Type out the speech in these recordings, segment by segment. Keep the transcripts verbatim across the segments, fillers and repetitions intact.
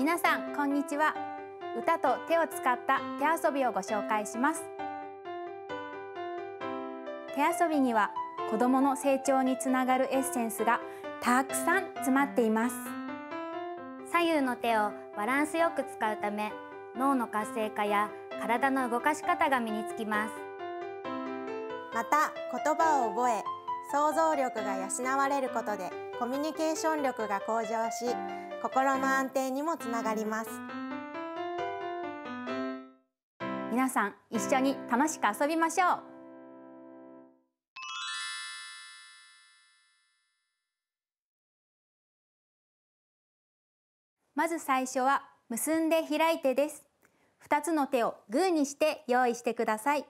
皆さんこんにちは。歌と手を使った手遊びをご紹介します。手遊びには子どもの成長につながるエッセンスがたくさん詰まっています。 左右の手をバランスよく使うため、脳の活性化や体の動かし方が身につきます。 また言葉を覚え、想像力が養われることでコミュニケーション力が向上し、心の安定にもつながります。 皆さん一緒に楽しく遊びましょう。まず最初は結んで開いてです。ふたつの手をグーにして用意してください。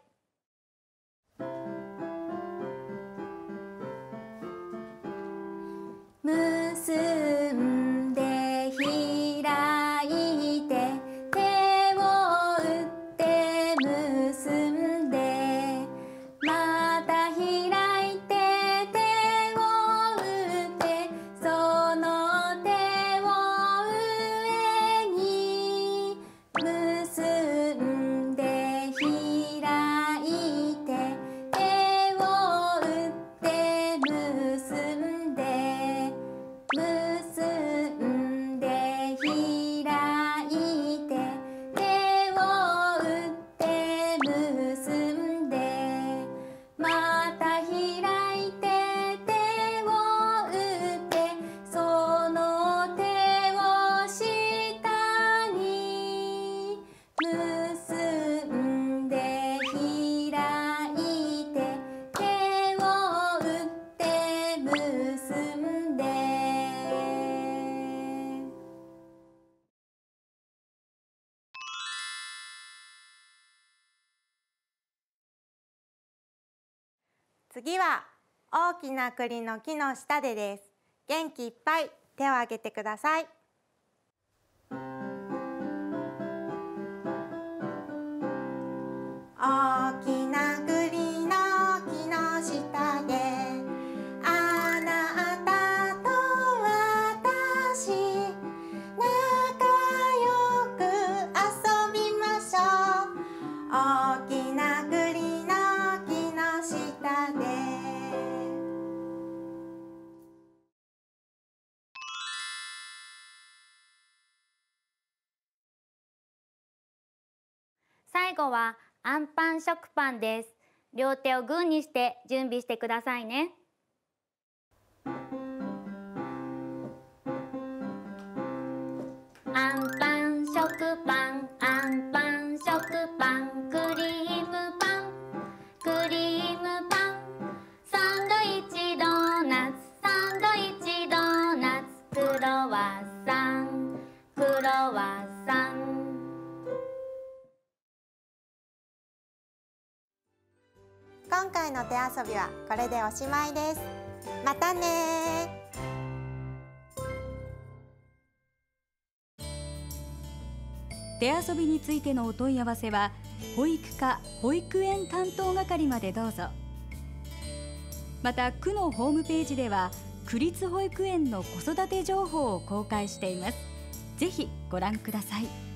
結んで開いて、手を打って結んで、また開いて手を打って、その手を上に結んで開いて、手を打って結んで、結んで開いて、手を打って結んで、また開いて手を打って、その手を下に結んで開いて、手を打って結んで。 次は大きな栗の木の下でです。元気いっぱい手を挙げてください。大きな栗の木の下で、あなたと私、仲良く遊びましょう。大きな栗の木の下で。 最後はあんパン食パンです。両手をグーにして準備してくださいね。あんパン食パン、あんパン食パン、クリームパン、クリームパン、サンドイッチドーナツ、サンドイッチドーナツ、クロワッサン、クロワッサン。 今回の手遊びはこれでおしまいです。またね。 手遊びについてのお問い合わせは保育課保育園担当係までどうぞ。また区のホームページでは区立保育園の子育て情報を公開しています。ぜひご覧ください。